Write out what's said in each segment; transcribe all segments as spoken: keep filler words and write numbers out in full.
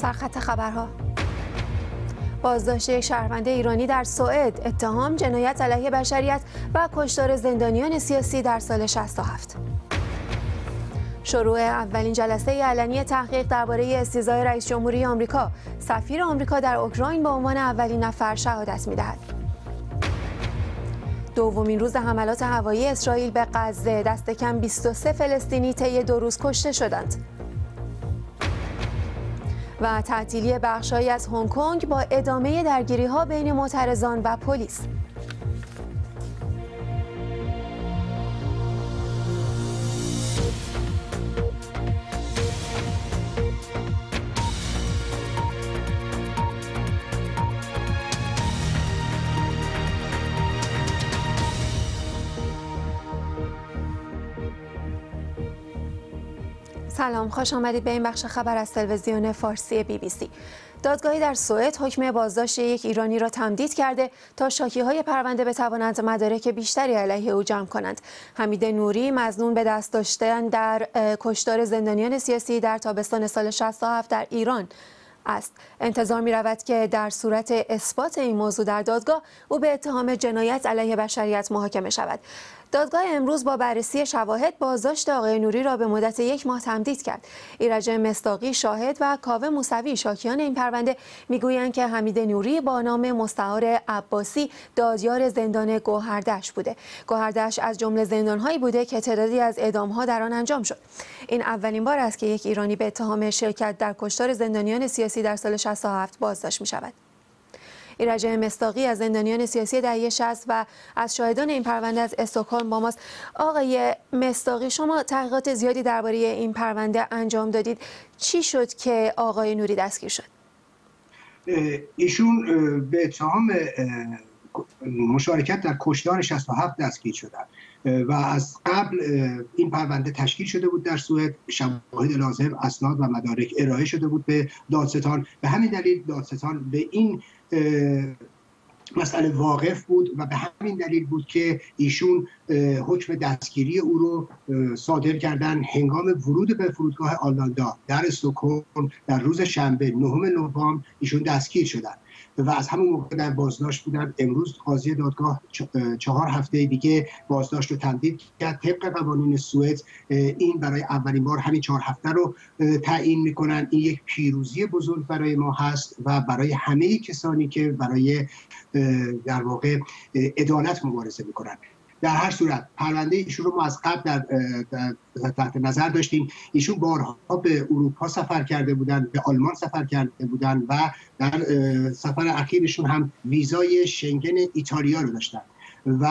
سرخط خبرها. بازداشت یک شهروند ایرانی در سوئد، اتهام جنایت علیه بشریت و کشتار زندانیان سیاسی در سال شصت و هفت. شروع اولین جلسه علنی تحقیق درباره استیضاح رئیس جمهوری آمریکا، سفیر آمریکا در اوکراین به عنوان اولین نفر شهادت می‌دهد. دومین روز حملات هوایی اسرائیل به غزه، دست کم بیست و سه فلسطینی طی دو روز کشته شدند. و تعطیلی بخش‌هایی از هنگ کنگ با ادامه درگیری‌ها بین معترضان و پلیس. سلام، خوش آمدید به این بخش خبر از تلویزیون فارسی بی بی سی. دادگاهی در سوئد حکم بازداشت یک ایرانی را تمدید کرده تا شاکی‌های پرونده بتوانند مدارک بیشتری علیه او جمع کنند. حمید نوری مظنون به دست داشتن در کشتار زندانیان سیاسی در تابستان سال شصت و هفت در ایران است. انتظار می رود که در صورت اثبات این موضوع در دادگاه او به اتهام جنایت علیه بشریت محاکمه شود. دادگاه امروز با بررسی شواهد بازداشت آقای نوری را به مدت یک ماه تمدید کرد. ایرج مصداقی شاهد و کاوه موسوی شاکیان این پرونده میگویند که حمید نوری با نام مستعار عباسی دادیار زندان گوهردشت بوده. گوهردشت از جمله زندانهایی بوده که تعدادی از اعدام‌ها در آن انجام شد. این اولین بار است که یک ایرانی به اتهام شرکت در کشتار زندانیان سیاسی در سال شصت و هفت بازداشت می‌شود. ایرج مصداقی از زندانیان سیاسی دهه شصت و از شاهدان این پرونده از استکهلم با ماست. آقای مصداقی، شما تحقیقات زیادی درباره این پرونده انجام دادید. چی شد که آقای نوری دستگیر شد؟ ایشون به اتهام مشارکت در کشتار شصت و هفت دستگیر شدند و از قبل این پرونده تشکیل شده بود در سوئد. شواهد لازم، اسناد و مدارک ارائه شده بود به دادستان. به همین دلیل دادستان به این مسئله واقف بود و به همین دلیل بود که ایشون حکم دستگیری او رو صادر کردن. هنگام ورود به فرودگاه آرلاندا در استکهلم در روز شنبه نهم نوامبر ایشون دستگیر شدند و از همون موقع در بازداشت بودن. امروز قاضی دادگاه چهار هفته دیگه بازداشت رو تمدید کرد. طبق قوانین سوئد این برای اولین بار همین چهار هفته رو تعیین میکنن. این یک پیروزی بزرگ برای ما هست و برای همه کسانی که برای در واقع عدالت مبارزه میکنن. در هر صورت پرونده ایشون رو ما از قبل در, در تحت نظر داشتیم. ایشون بارها به اروپا سفر کرده بودند، به آلمان سفر کرده بودند و در سفر اخیرشون هم ویزای شنگن ایتالیا رو داشتن و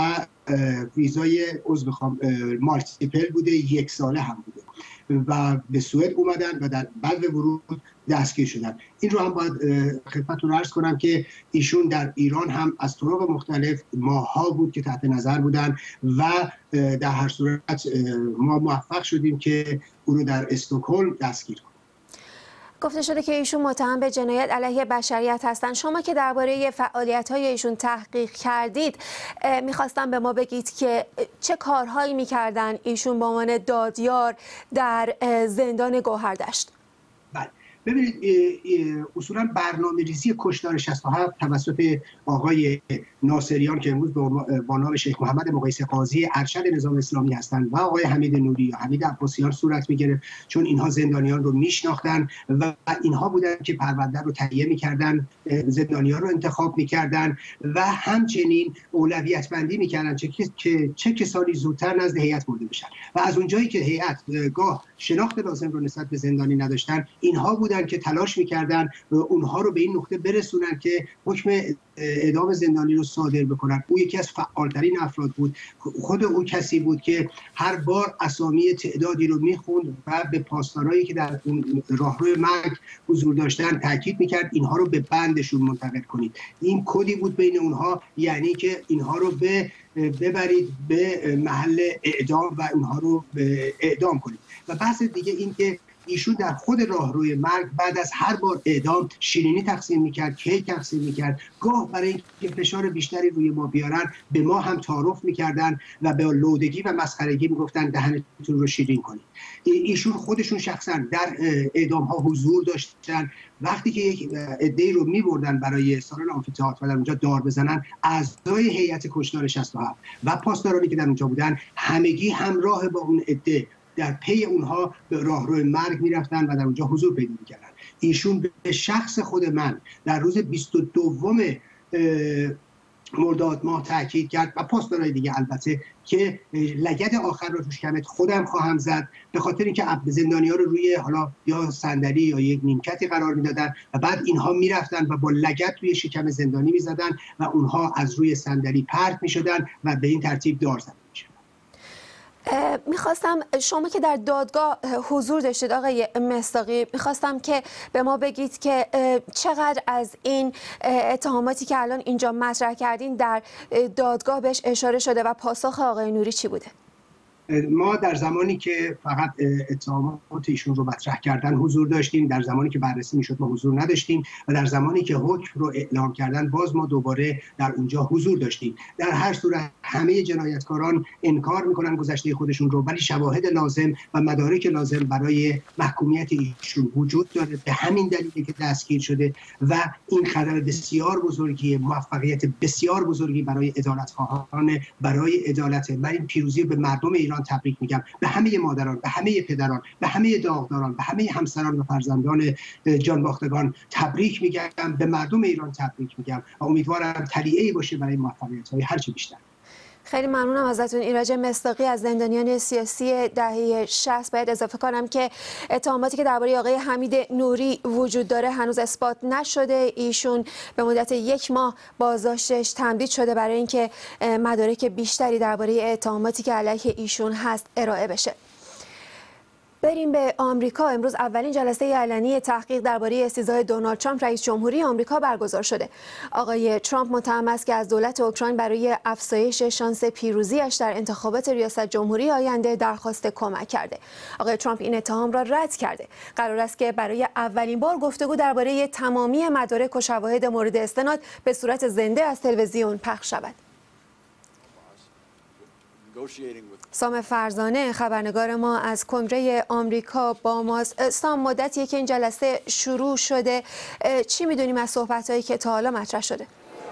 ویزای عضو بخوام مالتیپل بوده، یک ساله هم بوده و به سوئد اومدن و در بعد ورود دستگیر شدن. این رو هم باید خدمتتون عرض کنم که ایشون در ایران هم از طرق مختلف ماه‌ها بود که تحت نظر بودن و در هر صورت ما موفق شدیم که او رو در استکهلم دستگیر کنیم. گفته شده که ایشون متهم به جنایت علیه بشریت هستند. شما که درباره فعالیت‌های ایشون تحقیق کردید، می‌خواستم به ما بگید که چه کارهایی می‌کردن ایشون به عنوان دادیار در زندان گوهردشت؟ بله، ببینید اصولا برنامه ریزی کشتار شصت و هفت توسط آقای ناصریان که امروز با نام شیخ محمد مقایسه قاضی ارشد نظام اسلامی هستند و آقای حمید نوری یا حمید عباسیان صورت می‌گرفت، چون اینها زندانیان رو میشناختن و اینها بودن که پرونده رو تهیه می‌کردن، زندانیان رو انتخاب می‌کردن و همچنین اولویت بندی می‌کردن چه که چه کسانی زودتر نزد هیئت برده بشن و از اونجایی که هیئت گاه شناخت لازم رو نسبت به زندانی نداشتن، اینها بودن که تلاش می‌کردن اونها رو به این نقطه برسونن که حکم اعدام زندانی رو صادر بکنن. او یکی از فعالترین افراد بود. خود او کسی بود که هر بار اسامی تعدادی رو میخوند و به پاسدارایی که در اون راهروی مرگ حضور داشتن تاکید میکرد اینها رو به بندشون منتقل کنید. این کدی بود بین اونها، یعنی که اینها رو به ببرید به محل اعدام و اونها رو اعدام کنید. و بحث دیگه این که ایشون در خود راهروی مرگ بعد از هر بار اعدام شیرینی تقسیم میکرد، کیک تقسیم میکرد. گاه برای اینکه فشار بیشتری روی ما بیارن به ما هم تعارف میکردن و به لودگی و مسخرگی میگفتن دهنتون رو شیرین کنید. ایشون خودشون شخصا در اعدام ها حضور داشتن. وقتی که یک عده‌ای رو میبردن برای سالن آمفی‌تئاتر و در اونجا دار بزنن، اعضای هیئت کشتار شصت و هفت و پاسدارانی که در اونجا بودن همگی همراه با اون عده در پی اونها به راهروی مرگ میرفتن و در اونجا حضور پیدا میکردن. ایشون به شخص خود من در روز بیست و دوم مرداد ماه تاکید کرد و پاسدارای دیگه البته که لگد آخر رو تو شکمت خودم خواهم زد، به خاطر اینکه زندانی‌ها رو روی حالا یا صندلی یا یک نیمکتی قرار میدادن و بعد اینها میرفتن و با لگد روی شکم زندانی میزدن و اونها از روی صندلی پرت میشدن و به این ترتیب دار زده میشدن. میخواستم شما که در دادگاه حضور داشتید آقای مصداقی، میخواستم که به ما بگید که چقدر از این اتهاماتی که الان اینجا مطرح کردین در دادگاه بهش اشاره شده و پاسخ آقای نوری چی بوده؟ ما در زمانی که فقط اتهامات ایشون رو مطرح کردن حضور داشتیم، در زمانی که بررسی میشد ما حضور نداشتیم و در زمانی که حکم رو اعلام کردن باز ما دوباره در اونجا حضور داشتیم. در هر صورت همه جنایتکاران انکار میکنن گذشته خودشون رو، ولی شواهد لازم و مدارک لازم برای محکومیت ایشون وجود داره. به همین دلیلی که دستگیر شده و این خطر بسیار بزرگی، موفقیت بسیار بزرگی برای عدالت‌خواهان، برای عدالت. من این پیروزی به مردم ایران تبریک میگم، به همه مادران، به همه پدران، به همه داغداران، به همه همسران و فرزندان جانباختگان تبریک میگم، به مردم ایران تبریک میگم و امیدوارم تلیعه‌ای باشه برای موفقیت‌های هرچه بیشتر. خیلی ممنونم ازتون. ایرج مصداقی از زندانیان سیاسی دهه شصت. باید اضافه کنم که اتهاماتی که درباره آقای حمید نوری وجود داره هنوز اثبات نشده. ایشون به مدت یک ماه بازداشتش تمدید شده برای اینکه مدارک بیشتری درباره اتهاماتی که علیه ایشون هست ارائه بشه. بریم به آمریکا. امروز اولین جلسه علنی تحقیق درباره استیضاح دونالد ترامپ رئیس جمهوری آمریکا برگزار شده. آقای ترامپ متهم است که از دولت اوکراین برای افزایش شانس پیروزیش در انتخابات ریاست جمهوری آینده درخواست کمک کرده. آقای ترامپ این اتهام را رد کرده. قرار است که برای اولین بار گفتگو درباره تمامی مدارک و شواهد مورد استناد به صورت زنده از تلویزیون پخش شود. سام فرزانه خبرنگار ما از کنگره آمریکا با ماست. سام، مدتیه که این جلسه شروع شده، چی میدونیم از صحبت‌هایی که تا حالا مطرح شده؟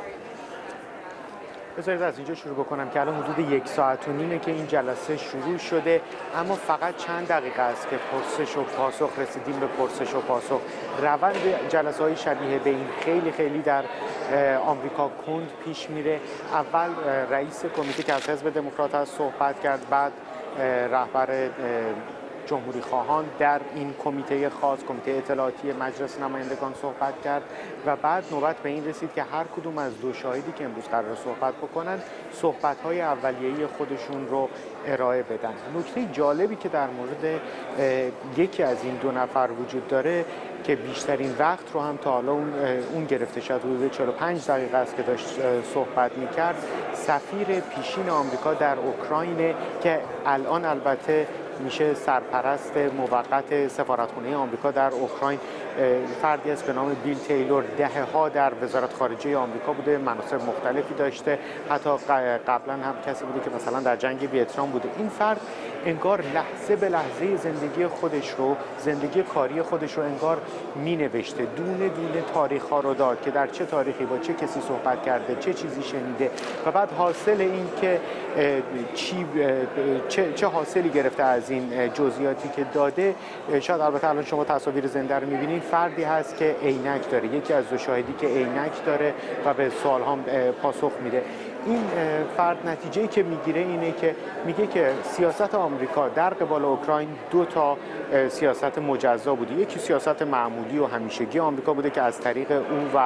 بذارید از اینجا شروع بکنم که الان حدود یک ساعت و نیمه که این جلسه شروع شده، اما فقط چند دقیقه است که پرسش و پاسخ رسیدیم به پرسش و پاسخ. روند جلسه‌های شبیه به این خیلی خیلی در آمریکا کند پیش میره. اول رئیس کمیته که از حزب دموکرات هست صحبت کرد، بعد رهبر جمهوری خواهان در این کمیته خاص، کمیته اطلاعاتی مجلس نمایندگان صحبت کرد و بعد نوبت به این رسید که هر کدوم از دو شاهدی که امروز قرار صحبت بکنن صحبت‌های اولیه‌ای خودشون رو ارائه بدن. نکته جالبی که در مورد یکی از این دو نفر وجود داره که بیشترین وقت رو هم تا حالا اون, اون گرفته شد، حدود چهل و پنج دقیقه است که داشت صحبت می‌کرد، سفیر پیشین آمریکا در اوکراین که الان البته میشه سرپرست موقت سفارتخانه آمریکا در اوکراین، فردی است به نام بیل تیلور. دهه‌ها در وزارت خارجه آمریکا بوده، مناصب مختلفی داشته، حتی قبلا هم کسی بوده که مثلا در جنگ ویتنام بوده. این فرد انگار لحظه به لحظه زندگی خودش رو، زندگی کاری خودش رو انگار مینوشته، دونه دونه تاریخ ها رو داد که در چه تاریخی با چه کسی صحبت کرده، چه چیزی شنیده و بعد حاصل این که چی چه, چه حاصلی گرفته از این جزئیاتی که داده. شاید البته الان شما تصاویر زنده رو می‌بینید. فردی هست که عینک داره، یکی از دو شاهدی که عینک داره و به سوال‌ها پاسخ میده. این فرد نتیجه‌ای که میگیره اینه که میگه که سیاست آمریکا در قبال اوکراین دو تا سیاست مجزا بوده. یکی سیاست معمولی و همیشگی آمریکا بوده که از طریق اون و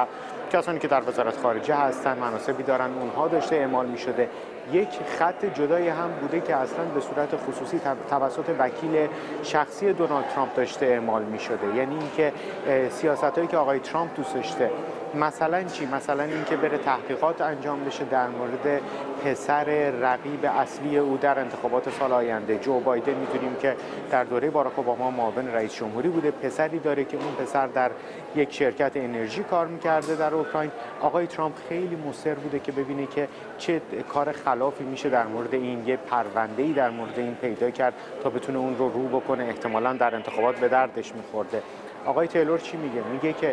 کسانی که در وزارت خارجه هستن، مناصبی دارن، اونها داشته اعمال می شده. یک خط جدایی هم بوده که اصلا به صورت خصوصی توسط وکیل شخصی دونالد ترامپ داشته اعمال می شده. یعنی اینکه سیاستایی که آقای ترامپ دوست داشته، مثلا چی؟ مثلا اینکه بره تحقیقات انجام بشه در مورد پسر رقیب اصلی او در انتخابات سال آینده. جو بایدن می‌دونیم که در دوره باراک اوباما معاون رئیس جمهوری بوده، پسری داره که اون پسر در یک شرکت انرژی کار می‌کرده در اوکراین. آقای ترامپ خیلی مصر بوده که ببینه که چه کار خلافی میشه در مورد این، یه پرونده‌ای در مورد این پیدا کرد تا بتونه اون رو رو بکنه، احتمالاً در انتخابات به دردش می‌خورده. آقای تیلور چی میگه؟ میگه که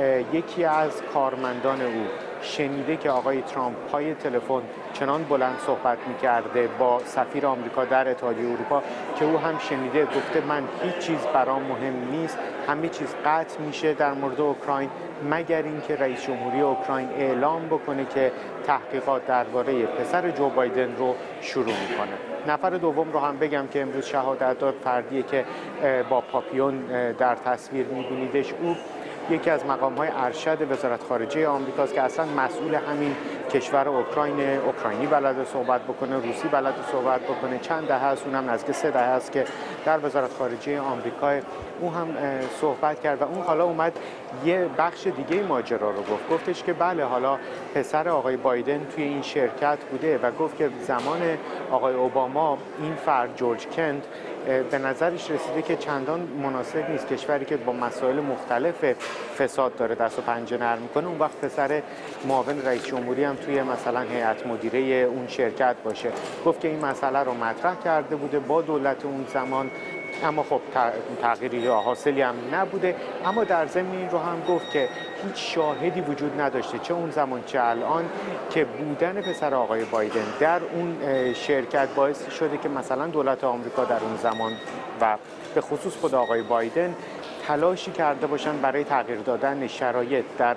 یکی از کارمندان او شنیده که آقای ترامپ پای تلفن چنان بلند صحبت میکرده با سفیر آمریکا در اتحادیه اروپا که او هم شنیده، گفته من هیچ چیز برام مهم نیست، همه چیز قطع میشه در مورد اوکراین مگر اینکه رئیس جمهوری اوکراین اعلام بکنه که تحقیقات درباره پسر جو بایدن رو شروع میکنه. نفر دوم رو هم بگم که امروز شهادت داد، فردیه که با پاپیون در تصویر میبینیدش. او یکی از مقام‌های ارشد وزارت خارجه آمریکاست که اصلا مسئول همین کشور اوکراین، اوکراینی بلده صحبت بکنه، روسی بلده صحبت بکنه. چند دهه است، اونم نزدیک سه دهه است که در وزارت خارجه آمریکا او هم صحبت کرد و اون حالا اومد یه بخش دیگه ماجرا رو گفت. گفتش که بله حالا پسر آقای بایدن توی این شرکت بوده و گفت که زمان آقای اوباما این فرد جورج کند به نظرش رسیده که چندان مناسب نیست، کشوری که با مسائل مختلف فساد داره دست و پنجه نرم میکنه، اون وقت پسر معاون رئیس جمهوری هم توی مثلا هیئت مدیره اون شرکت باشه. گفت که این مسئله رو مطرح کرده بوده با دولت اون زمان، اما خب تغییری یا حاصلی هم نبوده. اما در ضمن این رو هم گفت که هیچ شاهدی وجود نداشته، چه اون زمان چه الان، که بودن پسر آقای بایدن در اون شرکت باعث شده که مثلا دولت آمریکا در اون زمان و به خصوص خود آقای بایدن تلاشی کرده باشن برای تغییر دادن شرایط در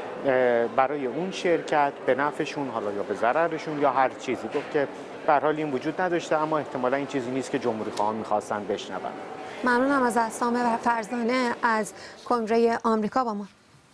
برای اون شرکت به نفعشون، حالا یا به ضررشون یا هر چیزی. گفت که به هر حال این وجود نداشته، اما احتمالا این چیزی نیست که جمهوری خواهان می‌خواستن بشنون. ممنونم از اسلام فرزانه از کنگره آمریکا. با ما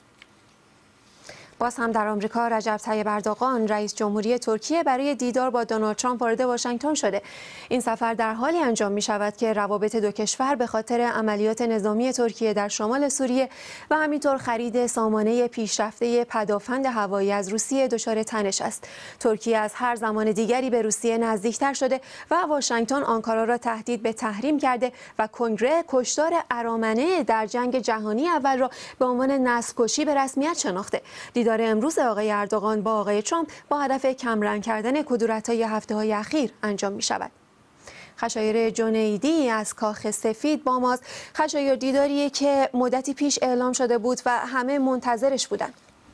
باز هم در آمریکا رجب طیب اردوغان رئیس جمهوری ترکیه برای دیدار با دونالد ترامپ وارد واشنگتن شده. این سفر در حالی انجام می شود که روابط دو کشور به خاطر عملیات نظامی ترکیه در شمال سوریه و همینطور خرید سامانه پیشرفته پدافند هوایی از روسیه دچار تنش است. ترکیه از هر زمان دیگری به روسیه نزدیکتر شده و واشنگتن آنکارا را تهدید به تحریم کرده و کنگره کشتار ارامنه در جنگ جهانی اول را به عنوان نسل‌کشی به رسمیت شناخته. دیدار امروز آقای اردوغان با آقای ترامپ با هدف کمرنگ کردن کدورت‌های هفته‌های اخیر انجام می‌شود. خشایار جنیدی از کاخ سفید با ماست. خشایار، دیداریه که مدتی پیش اعلام شده بود و همه منتظرش بودن.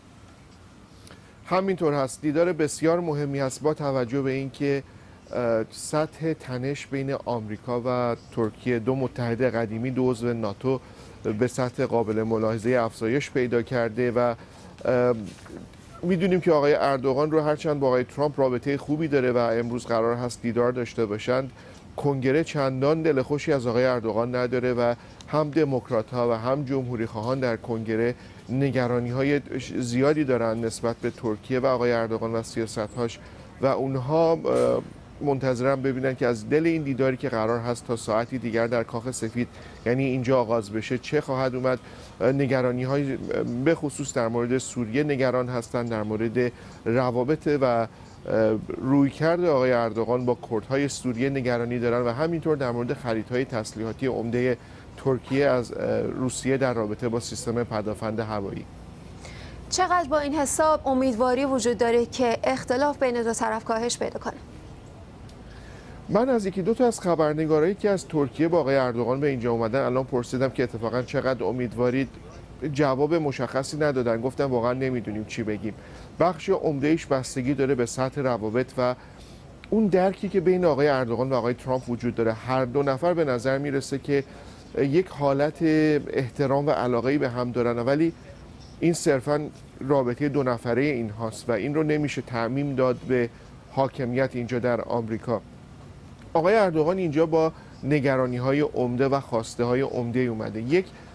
همینطور هست، دیدار بسیار مهمی است با توجه به اینکه سطح تنش بین آمریکا و ترکیه، دو متحد قدیمی، دو عضو ناتو، به سطح قابل ملاحظه افزایش پیدا کرده و میدونیم که آقای اردوغان رو هرچند با آقای ترامپ رابطه خوبی داره و امروز قرار هست دیدار داشته باشند، کنگره چندان دل خوشی از آقای اردوغان نداره و هم دموکرات ها و هم جمهوری خواهان در کنگره نگرانی های زیادی دارن نسبت به ترکیه و آقای اردوغان و سیاست هاش و اونها منتظرم ببینن که از دل این دیداری که قرار هست تا ساعتی دیگر در کاخ سفید یعنی اینجا آغاز بشه چه خواهد اومد. نگرانی های به خصوص در مورد سوریه نگران هستند، در مورد روابط و رویکرد آقای اردوغان با کردهای سوریه نگرانی دارن و همینطور در مورد خریدهای تسلیحاتی عمده ترکیه از روسیه در رابطه با سیستم پدافند هوایی. چقدر با این حساب امیدواری وجود داره که اختلاف بین دو طرف کاهش پیدا کنه؟ من از یکی دو تا از خبرنگارایی که از ترکیه با آقای اردوغان به اینجا اومدن الان پرسیدم که اتفاقا چقدر امیدوارید، جواب مشخصی ندادن، گفتم واقعا نمیدونیم چی بگیم. بخش عمده‌ایش بستگی داره به سطح روابط و اون درکی که بین آقای اردوغان و آقای ترامپ وجود داره. هر دو نفر به نظر میرسه که یک حالت احترام و علاقه‌ای به هم دارن، ولی این صرفا رابطه دو نفره این هاست و این رو نمیشه تعمیم داد به حاکمیت اینجا در آمریکا. آقای اردوغان اینجا با نگرانی‌های عمده و خواسته های عمده اومده. یک،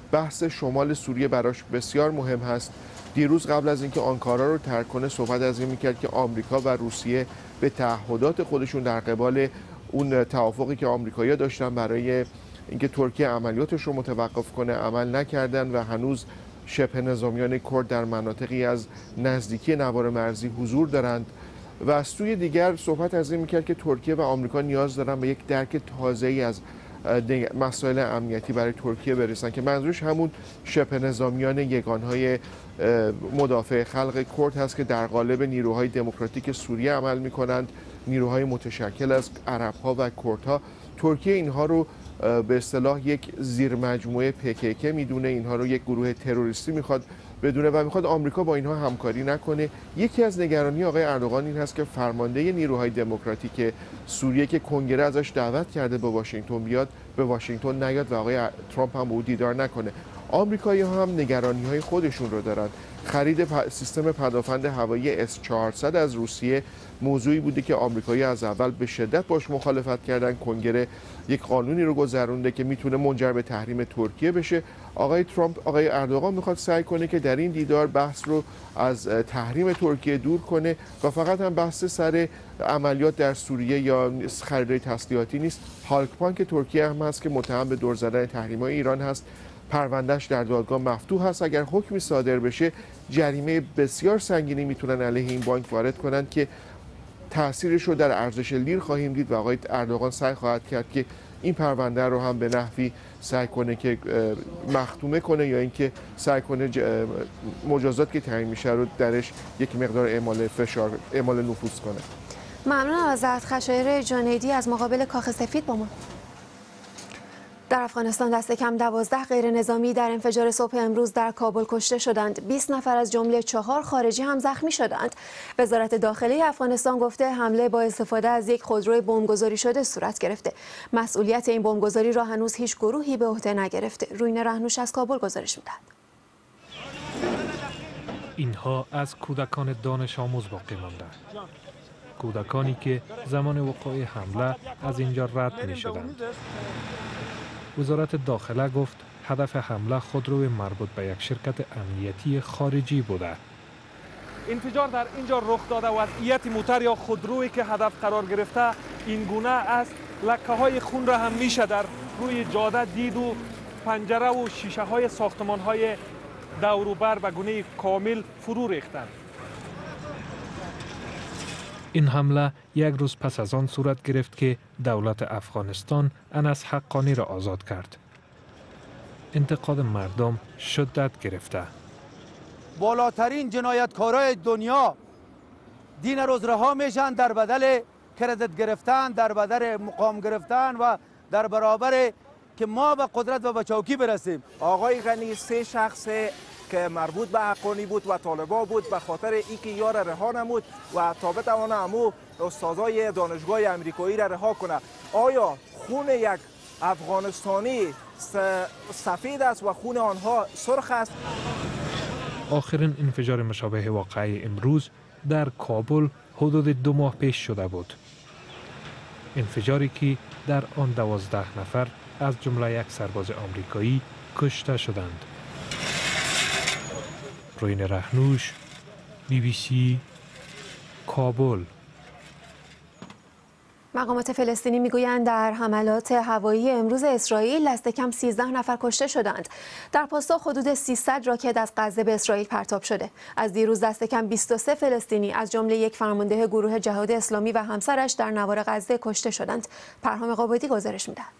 بحث شمال سوریه براش بسیار مهم هست. دیروز قبل از اینکه آنکارا رو ترک کنه صحبت از این میکرد که آمریکا و روسیه به تعهدات خودشون در قبال اون توافقی که آمریکایی‌ها داشتن برای اینکه ترکیه عملیاتش رو متوقف کنه عمل نکردن و هنوز شبه نظامیان کرد در مناطقی از نزدیکی نوار مرزی حضور دارند. و از سوی دیگر صحبت از این میکرد که ترکیه و آمریکا نیاز دارن به یک درک تازه‌ای از مسائل امنیتی برای ترکیه برسن که منظورش همون شبه نظامیان یگانهای مدافع خلق کرد هست که در قالب نیروهای دموکراتیک سوریه عمل میکنند، نیروهای متشکل از عرب‌ها و کردها. ترکیه اینها رو به اصطلاح یک زیرمجموعه پیکیکه میدونه، اینها رو یک گروه تروریستی میخواد بدونه و میخواد آمریکا با اینها همکاری نکنه. یکی از نگرانی آقای اردوغان این هست که فرمانده نیروهای دموکراتیک سوریه که کنگره ازش دعوت کرده به واشنگتن بیاد، به واشنگتن نیاد و آقای ترامپ هم با او دیدار نکنه. آمریکایی‌ها هم نگرانی‌های خودشون رو دارن. خرید سیستم پدافند هوایی اس چهارصد از روسیه موضوعی بوده که آمریکایی‌ها از اول به شدت باش مخالفت کردن. کنگره یک قانونی رو گذرونده که میتونه منجر به تحریم ترکیه بشه. آقای ترامپ، آقای اردوغان میخواد سعی کنه که در این دیدار بحث رو از تحریم ترکیه دور کنه و فقط هم بحث سر عملیات در سوریه یا خرید تسلیحاتی نیست. هالکپان که ترکیه هم هست که متهم به دور زدن تحریم‌های ایران هست، پروندهش در دادگاه مفتوح هست. اگر حکمی صادر بشه جریمه بسیار سنگینی میتونن علیه این بانک وارد کنن که تاثیرش رو در ارزش لیر خواهیم دید و آقای اردوغان سعی خواهد کرد که این پرونده رو هم به نحوی سعی کنه که مختومه کنه یا اینکه سعی کنه مجازات که تعیین میشه رو درش یک مقدار اعمال فشار، اعمال نفوذ کنه. ممنونم ازت. خشایار جنیدی از مقابل کاخ سفید با ما. در افغانستان دست کم دوازده غیر نظامی در انفجار صبح امروز در کابل کشته شدند. بیست نفر از جمله چهار خارجی هم زخمی شدند. وزارت داخلی افغانستان گفته حمله با استفاده از یک خودروی بمبگذاری شده صورت گرفته. مسئولیت این بمبگذاری را هنوز هیچ گروهی به عهده نگرفته. روین رهنوش از کابل گزارش می‌دهد. اینها از کودکان دانش آموز باقی ماندند. کودکانی که زمان وقوع حمله از اینجا رد می‌شدند. وزارت داخله گفت هدف حمله خودروی مربوط به یک شرکت امنیتی خارجی بوده. انفجار در اینجا رخ داده و وضعیت موتر یا خودرویی که هدف قرار گرفته این گونه است. لکه های خون را هم میشه در روی جاده دید و پنجره و شیشه های ساختمان های دور و بر به گونه کامل فرو ریختند. این حمله یک روز پس از آن صورت گرفت که دولت افغانستان انس حقانی را آزاد کرد. انتقاد مردم شدت گرفته. بالاترین جنایتکارای دنیا دین روز رها میشن در بدل کردیت گرفتن، در بدل مقام گرفتن و در برابر که ما به قدرت و به چوکی برسیم. آقای غنی سه شخص که مربوط به حقانی بود و طالبا بود به خاطر اینکه یار رها نمود و تا بتوانه امو استادای دانشگاه امریکایی را رها کنه. آیا خون یک افغانستانی سفید است و خون آنها سرخ است؟ آخرین انفجار مشابه واقعی امروز در کابل حدود دو ماه پیش شده بود. انفجاری که در آن دوازده نفر از جمله یک سرباز آمریکایی کشته شدند. روین رهنوش، بی بی سی، کابل. مقامات فلسطینی میگویند در حملات هوایی امروز اسرائیل دست کم سیزده نفر کشته شدند. در پاسخ حدود سیصد راکت از غزه به اسرائیل پرتاب شده. از دیروز دست کم بیست و سه فلسطینی از جمله یک فرمانده گروه جهاد اسلامی و همسرش در نوار غزه کشته شدند. پرهام قبادی گزارش می‌دهد.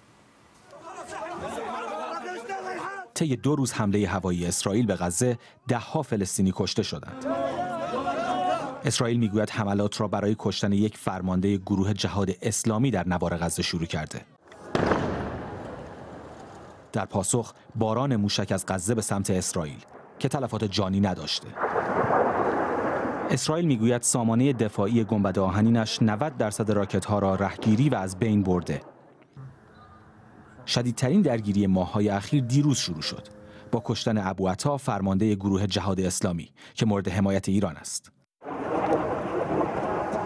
طی دو روز حمله هوایی اسرائیل به غزه ده‌ها فلسطینی کشته شدند. اسرائیل میگوید حملات را برای کشتن یک فرمانده گروه جهاد اسلامی در نوار غزه شروع کرده. در پاسخ باران موشک از غزه به سمت اسرائیل که تلفات جانی نداشته. اسرائیل میگوید سامانه دفاعی گنبد آهنینش نود درصد راکت‌ها را رهگیری و از بین برده. شدیدترین درگیری ماه‌های اخیر دیروز شروع شد با کشتن ابوعطا فرمانده گروه جهاد اسلامی که مورد حمایت ایران است.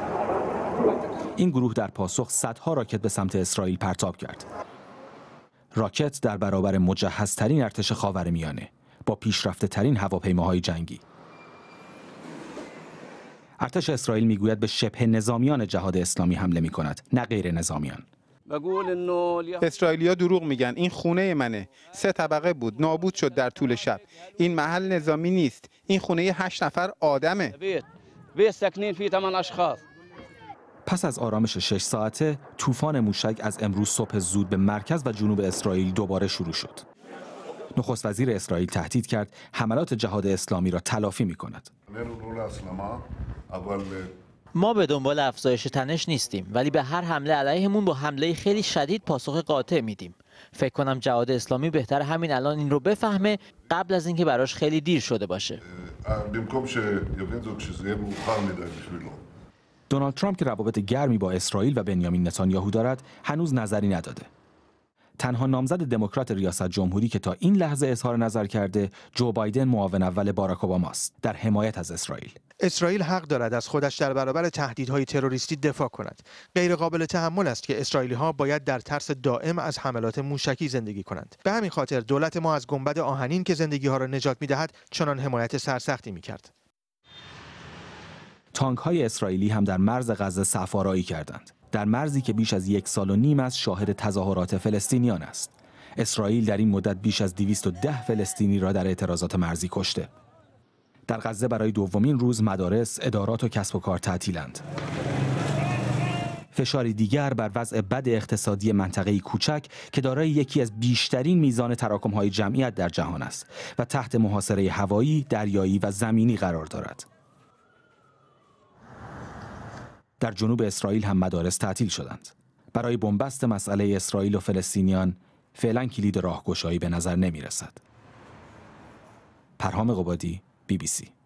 این گروه در پاسخ صدها راکت به سمت اسرائیل پرتاب کرد. راکت در برابر مجهزترین ارتش خاورمیانه با پیشرفته ترین هواپیماهای جنگی. ارتش اسرائیل میگوید به شبه نظامیان جهاد اسلامی حمله می کند، نه غیر نظامیان. اسرائیلیا دروغ میگن. این خونه منه. سه طبقه بود، نابود شد در طول شب. این محل نظامی نیست. این خونه هشت نفر آدمه. پس از آرامش شش ساعته، طوفان موشک از امروز صبح زود به مرکز و جنوب اسرائیل دوباره شروع شد. نخست وزیر اسرائیل تهدید کرد حملات جهاد اسلامی را تلافی می کند. ما به دنبال افزایش تنش نیستیم، ولی به هر حمله علیهمون با حمله خیلی شدید پاسخ قاطع میدیم. فکر کنم جهاد اسلامی بهتر همین الان این رو بفهمه قبل از اینکه براش خیلی دیر شده باشه. دونالد ترامپ که روابط گرمی با اسرائیل و بنیامین نتانیاهو دارد، هنوز نظری نداده. تنها نامزد دموکرات ریاست جمهوری که تا این لحظه اظهار نظر کرده، جو بایدن معاون اول باراک اوباما است در حمایت از اسرائیل. اسرائیل حق دارد از خودش در برابر تهدیدهای تروریستی دفاع کند. غیر قابل تحمل است که اسرائیلی‌ها باید در ترس دائم از حملات موشکی زندگی کنند. به همین خاطر دولت ما از گنبد آهنین که زندگی‌ها را نجات می‌دهد چنان حمایت سرسختی می‌کرد. تانک‌های اسرائیلی هم در مرز غزه صف‌آرایی کردند. در مرزی که بیش از یک سال و نیم از شاهد تظاهرات فلسطینیان است. اسرائیل در این مدت بیش از دویست و ده فلسطینی را در اعتراضات مرزی کشته. در غزه برای دومین روز مدارس، ادارات و کسب و کار تعطیلند. فشاری دیگر بر وضع بد اقتصادی منطقه‌ای کوچک که دارای یکی از بیشترین میزان تراکم‌های جمعیت در جهان است و تحت محاصره هوایی، دریایی و زمینی قرار دارد. در جنوب اسرائیل هم مدارس تعطیل شدند. برای بنبست مسئله اسرائیل و فلسطینیان فعلا کلید راهگشایی به نظر نمی رسد. پرهام قبادی، بی بی سی.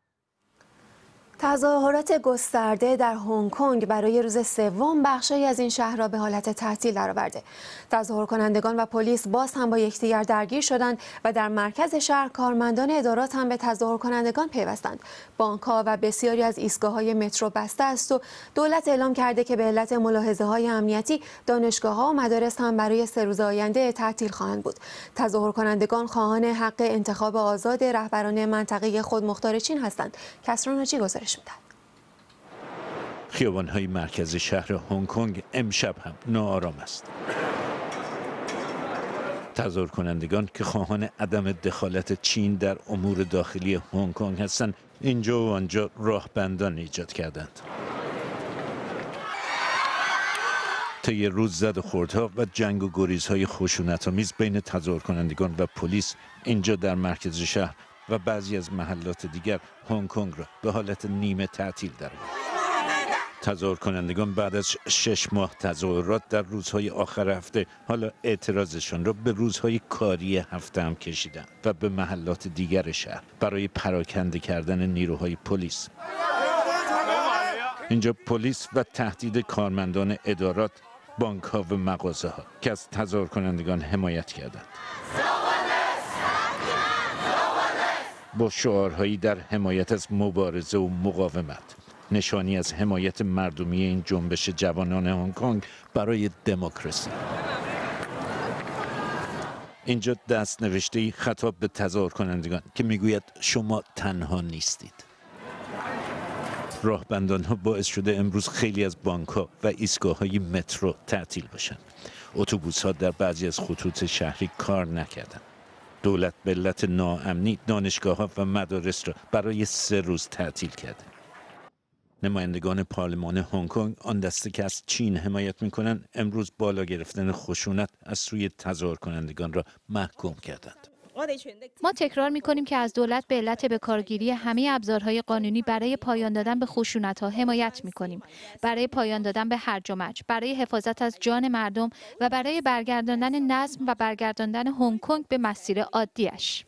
تظاهرات گسترده در هنگ کنگ برای روز سوم بخشی از این شهر را به حالت تعطیل درآورده. تظاهر کنندگان و پلیس باز هم با یکدیگر درگیر شدند و در مرکز شهر کارمندان ادارات هم به تظاهر کنندگان پیوستند. بانک‌ها و بسیاری از ایستگاه‌های مترو بسته است و دولت اعلام کرده که به علت ملاحظه‌های امنیتی دانشگاه‌ها و مدارس هم برای سه روز آینده تعطیل خواهند بود. تظاهر کنندگان خواهان حق انتخاب آزاد رهبران منطقه خودمختار چین هستند. کسرا ناجی گزارش می‌دهد. خیابان‌های مرکز شهر هنگ کنگ امشب هم ناآرام است. تظاهر کنندگان که خواهان عدم دخالت چین در امور داخلی هنگ کنگ هستند، اینجا و آنجا راهبندان ایجاد کردند. طی روز زد و خوردها و جنگ و گریزهای خشونت‌آمیز بین تظاهر کنندگان و پلیس اینجا در مرکز شهر و بعضی از محلات دیگر هنگ کنگ را به حالت نیمه تعطیل درآورد. تظاهر کنندگان بعد از شش ماه تظاهرات در روزهای آخر هفته حالا اعتراضشان را به روزهای کاری هفته هم کشیدند و به محلات دیگر شهر برای پراکنده کردن نیروهای پلیس. اینجا پلیس و تهدید کارمندان ادارات، بانک‌ها و مغازه‌ها که از تظاهر کنندگان حمایت کردند. با شعارهایی در حمایت از مبارزه و مقاومت، نشانی از حمایت مردمی این جنبش جوانان هنگ کنگ برای دموکراسی. اینجا دست نوشته‌ای خطاب به تظاهر کنندگان که میگوید شما تنها نیستید. راهبندان ها باعث شده امروز خیلی از بانک ها و ایستگاه های مترو تعطیل باشند. اتوبوس ها در بعضی از خطوط شهری کار نکردند. دولت به علت ناامنی دانشگاه ها و مدارس را برای سه روز تعطیل کرده. نمایندگان پارلمان هنگ کنگ، آن دسته که از چین حمایت می‌کنند، امروز بالا گرفتن خشونت از سوی تظاهر کنندگان را محکوم کردند. ما تکرار می‌کنیم که از دولت به علت به کارگیری همه ابزارهای قانونی برای پایان دادن به خشونت‌ها حمایت می‌کنیم، برای پایان دادن به هرج و مرج، برای حفاظت از جان مردم و برای برگرداندن نظم و برگرداندن هنگ کنگ به مسیر عادیش.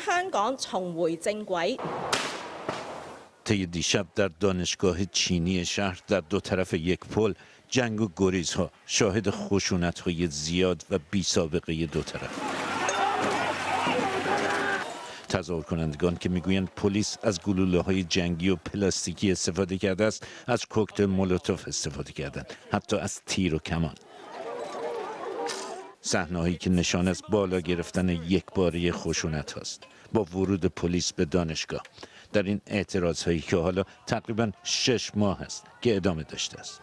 طی دیشب در دانشگاه چینی شهر در دو طرف یک پل جنگ و گریزها شاهد خشونت‌های زیاد و بی سابقه دو طرف. تظاهر کنندگان که میگویند پلیس از گلوله‌های جنگی و پلاستیکی استفاده کرده است، از کوکتل مولوتوف استفاده کردند، حتی از تیر و کمان. صحنه‌هایی که نشان از بالا گرفتن یکباره خشونت هاست با ورود پلیس به دانشگاه در این اعتراض هایی که حالا تقریبا شش ماه است که ادامه داشته است.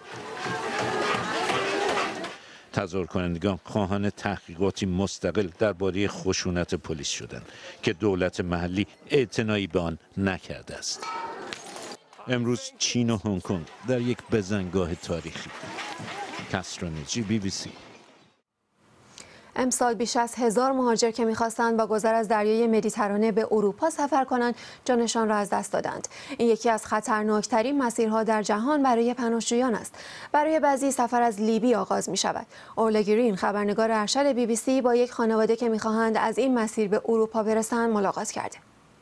تظاهر کنندگان خواهان تحقیقاتی مستقل درباره خشونت پلیس شدند که دولت محلی اعتنایی به آن نکرده است. امروز چین و هنگ کنگ در یک بزنگاه تاریخی. کسرانجی، بی بی سی. امسال بیش از هزار مهاجر که می‌خواستند با گذر از دریای مدیترانه به اروپا سفر کنند جانشان را از دست دادند. این یکی از خطرناکترین مسیرها در جهان برای پناهجویان است. برای بعضی سفر از لیبی آغاز می‌شود. اورلا گرین، خبرنگار ارشد بی بی سی، با یک خانواده که می‌خواهند از این مسیر به اروپا برسند ملاقات کرده.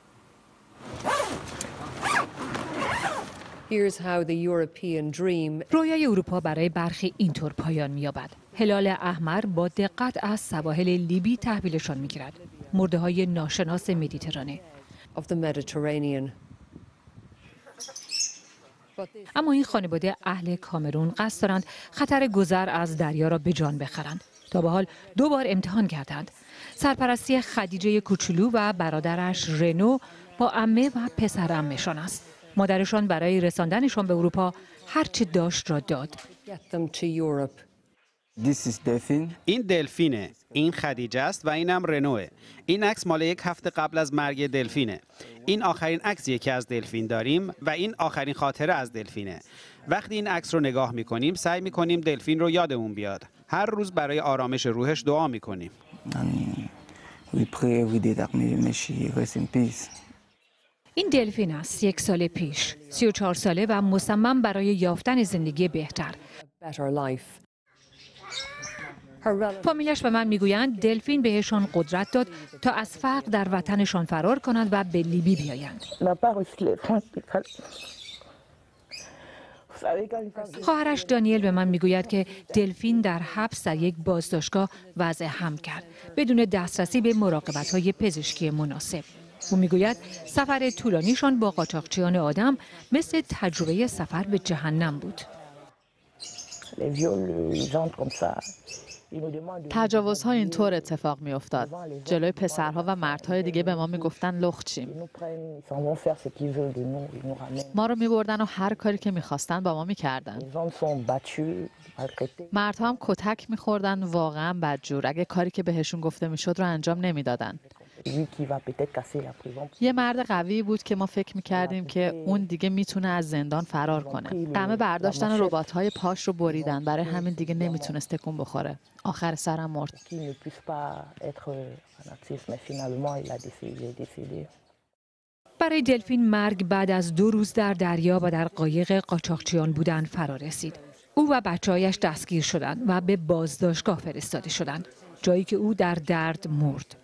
رویای اروپا برای برخی اینطور پایان می‌یابد. هلال احمر با دقت از سواحل لیبی تحویلشان می‌گیرد. مرده‌های ناشناس مدیترانه. اما این خانواده اهل کامرون قصد دارند خطر گذر از دریا را به جان بخرند. تا به حال دو بار امتحان کردند. سرپرستی خدیجه کوچولو و برادرش رنو با عمه و پسر عمه‌شان است. مادرشان برای رساندنشان به اروپا هر چه داشت را داد. این دلفینه، این خدیجه است و اینم رنوه. این عکس مال یک هفته قبل از مرگ دلفینه. این آخرین عکسیه که از دلفین داریم و این آخرین خاطره از دلفینه. وقتی این عکس رو نگاه میکنیم سعی میکنیم دلفین رو یادمون بیاد. هر روز برای آرامش روحش دعا میکنیم. این دلفین است یک سال پیش، سی و چهار ساله و مصمم برای یافتن زندگی بهتر. فامیلش به من میگویند دلفین بهشان قدرت داد تا از فقر در وطنشان فرار کنند و به لیبی بیایند. خواهرش دانیل به من میگوید که دلفین در حبس در یک بازداشتگاه وضع حمل کرد بدون دسترسی به مراقبت‌های پزشکی مناسب. او میگوید سفر طولانیشان با قاچاقچیان آدم مثل تجربه سفر به جهنم بود. تجاوزها اینطور اتفاق می افتاد. جلوی پسرها و مردهای دیگه به ما می گفتن لخچیم. ما رو می بردن و هر کاری که می خواستن با ما می کردن. مردها هم کتک می خوردن، واقعا بدجور. اگه کاری که بهشون گفته می شد رو انجام نمی دادن. یه مرد قوی بود که ما فکر می‌کردیم که اون دیگه میتونه از زندان فرار کنه. قمه برداشتن ربات‌های پاش رو بریدن، برای همین دیگه نمیتونست تکون بخوره. آخر سرم مرد. برای دلفین مرگ بعد از دو روز در دریا و در قایق قاچاقچیان بودن فرا رسید. او و بچه‌هایش دستگیر شدند و به بازداشتگاه فرستاده شدند، جایی که او در درد مرد.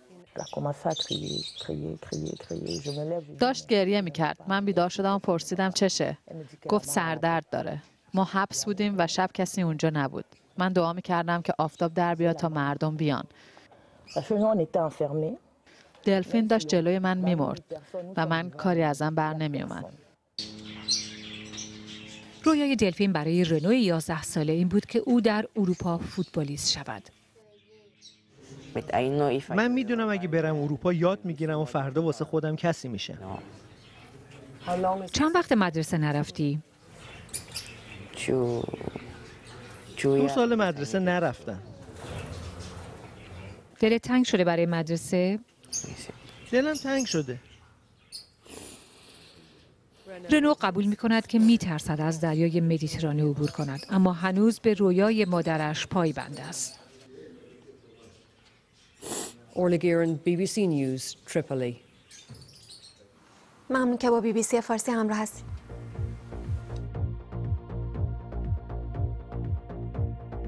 داشت گریه میکرد. من بیدار شدم و پرسیدم چشه؟ گفت سردرد داره. ما حبس بودیم و شب کسی اونجا نبود. من دعا میکردم که آفتاب در بیاد تا مردم بیان. دلفین داشت جلوی من میمرد و من کاری ازم بر نمیومد. رویای دلفین برای رنو یازده ساله این بود که او در اروپا فوتبالیست شود. من میدونم اگه برم اروپا یاد میگیرم و فردا واسه خودم کسی میشه. چند وقت مدرسه نرفتی؟ دو سال مدرسه نرفتم. دلت تنگ شده برای مدرسه؟ دلم تنگ شده. رنو قبول می کند که می ترسد از دریای مدیترانه عبور کند، اما هنوز به رویای مادرش پایبند است. اورلا گرین، بی بی سی نیوز، تریپولی. ممنون که با بی بی سی فارسی همراه هستید.